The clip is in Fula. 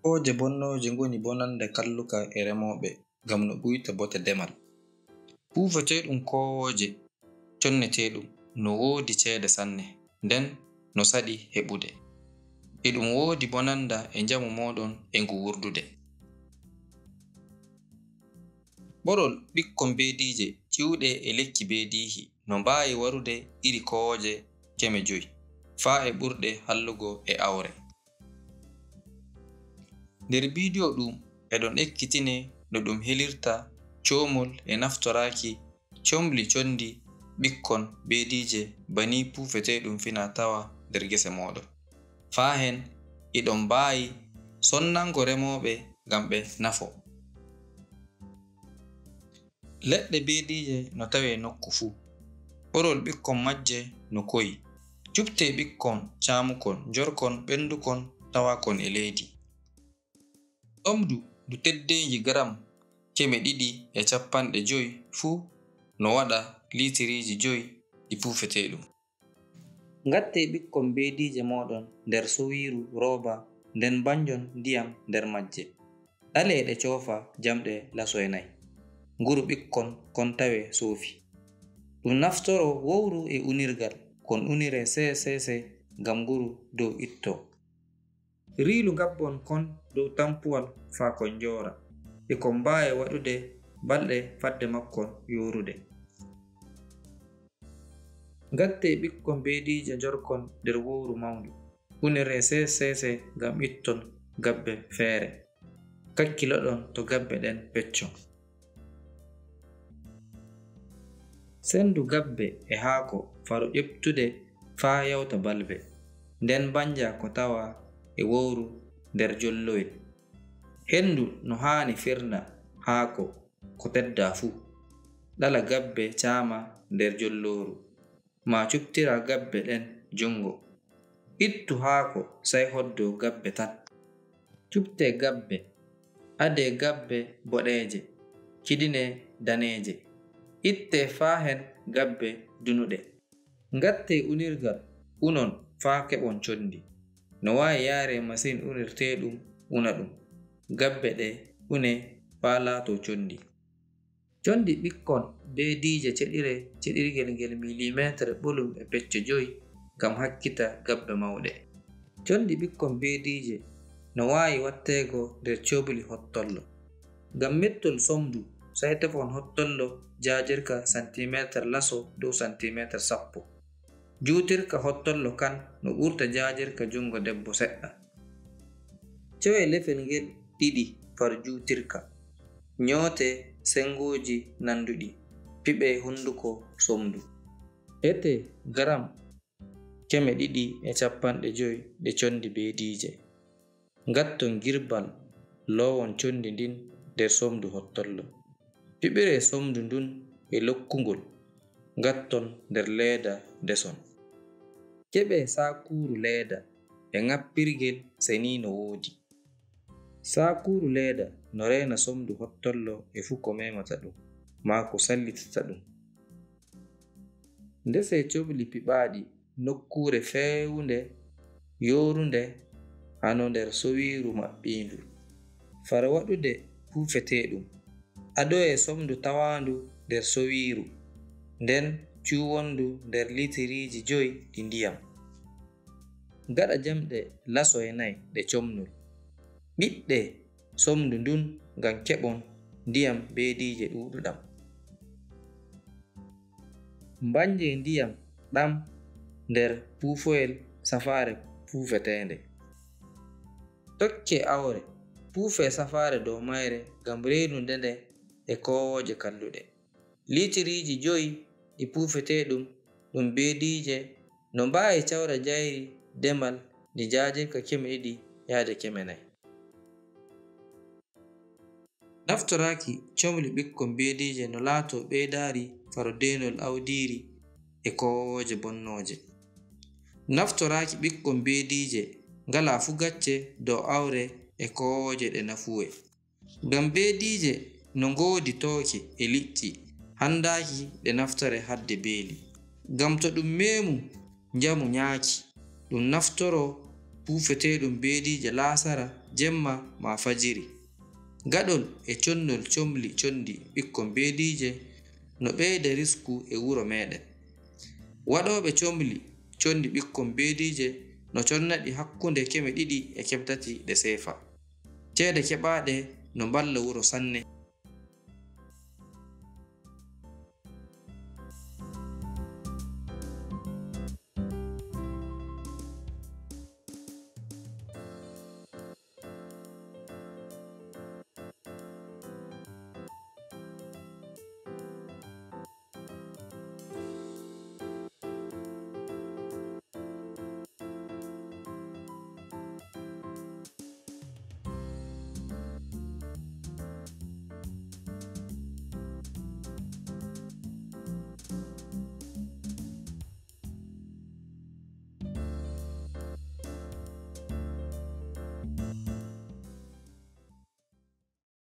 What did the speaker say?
Koowooje bonnooje ngoni bonannda kalluka e remooɓe ngam no ɓuyta bote demal. Puufeteeɗum koowooje conneteeɗum no woodi ceede sanne, nden no saɗi heɓude. E ɗum woodi bonannda e njamu mooɗon e ngu wurdude. Ɓorol ɓikkon beediije ƴiwɗe e lekki beediihi no mbaawi warude iri koowooje 5,000 faa e ɓurɗe hallugo e awre. Nder bidiyo ɗum eɗon ekkitine no ɗum helirta coomol e naftoraaki comli conndi ɓikkon beediije banii puufeteeɗum finaa-tawa nder gese mooɗon. Faa hen eɗon mbaawi sonnango remooɓe ngam ɓe nafo. Leɗɗe beediije no tawee nokku fuu. Ɓorol ɓikkon majje no koyi. Cuɓtee ɓikkon caamukon, njorkon, ɓendukon, tawakon e leydi. Ɗomdu ndu teddeenji gram 250 fuu no waɗa liitiriiji 5 ɗi puufeteeɗum. Ngattee ɓikkon beediije mooɗon nder sowiiru rooba nden banjon ndiyam nder majje. Ɗalee ɗe coofa jamɗe laso e 4. Nguru ɓikkon kon tawee soofi. Ɗum naftoro wowru e unirgal kon unire seese ngam nguru dow ittoo. Riilu ngabbon kon dow tampuwal faa kon njoora e kon mbaawi waɗude balɗe fadde makkon yorude. Ngattee ɓikkon beediije njorkon nder wowru mawndu unire seese ngam itton gabbe feere. Kakkiloɗon to gabbe ɗen pecco. Sendu gabbe e haako faro ƴeftude faa yawta balbe, nden banja ko tawa e wowru nder jolloyel. Hendu no haani firna haako ko tedda fuu. Ɗala gabbe caama nder jollooru, ma cuɓtira gabbe ɗen jungo. Ittu haako sai hoddo gabbe tan. Cuɓtee gabbe, adee gabbe boɗeeje, kidine daneeje. Ittee faa hen gabbe dunuɗe. Ngattee unirgal unon faa keɓon conndi. No waawi yaare masin unirteeɗum una ɗum. Gabbe ɗe une faa laatoo conndi. Conndi ɓikkon beediije ceɗirgel ngel milimeetere ɓolum e pecce 5 ngam hakkita gabbe mawɗe. Conndi ɓikkon beediije no waawi watteego nder coobli hottollo. Ngam mettol somdu sai tefon hottollo jaajirka centimeter laso dow centimeter 10. Juutirka hottollo kan no ɓurta jaajirka jungo debbo seɗɗa. Cewee lefel ngel 2 far juutirka. Nyootee sengooji nanduɗi. Piɓee hunduko somdu. Ete gram 250 ɗe conndi beediije. Ngatton girbal loowon conndi ndin nder somdu hottollo. Piɓiree somdu ndun e lokkungol. Ngatton nder leeda deson. Keɓee saakuuru leeda e ŋappirgel senii no woodi. Saakuuru leeda no reena somdu hottollo e fuu ko memata ɗum, maa ko sallitita ɗum. Ndesee coɓli piɓaaɗi nokkuure feewnde yoorunde hano nder sowiiru maɓɓiindu. Fara waɗude puufeteeɗum. Adoyee somdu tawaandu nder sowiiru, nden cuuwondu nder litiriiji 5 ɗi ndiyam. Gaɗa jamɗe laso e 4 ɗe comnol. Ɓiɗɗee somdu ndun ngam keɓon ndiyam beediije ɗuuɗuɗam. Mbanjee ndiyam ɗam nder puufoyel safaare puufeteende. Tokkee awre puufee safaare dow mayre ngam reenude nde e koowooje kalluɗe. Litiriiji 5 ɗi puufeteeɗum ɗum beediije no mbaawi cawra jayri demal ɗi jaajirka 200 yaade 400. Naftoraaki comli ɓikkon beediije no laatoo ɓeydaari faro deenol awdiiri e koowooje bonnooje. Naftoraaki ɓikkon beediije ngalaa fu gacce dow awre e koowooje ɗe nafuwe. Ngam beediije no ngoodi tooke e liƴƴi handaaki ɗe naftore hadde beeli. Ngam to ɗum meemu njamu nyaaki, ɗum naftoro puufeteeɗum beediije laasara, jemma ma fajiri. Gaɗol e connol comli conndi ɓikkon beediije no ɓeyda risku e wuro meɗen. Waɗooɓe comli conndi ɓikkon beediije no connaɗi hakkunde keme 2 e keme 3 ɗe seefa. Ceede keɓaaɗe no mballa wuro sanne.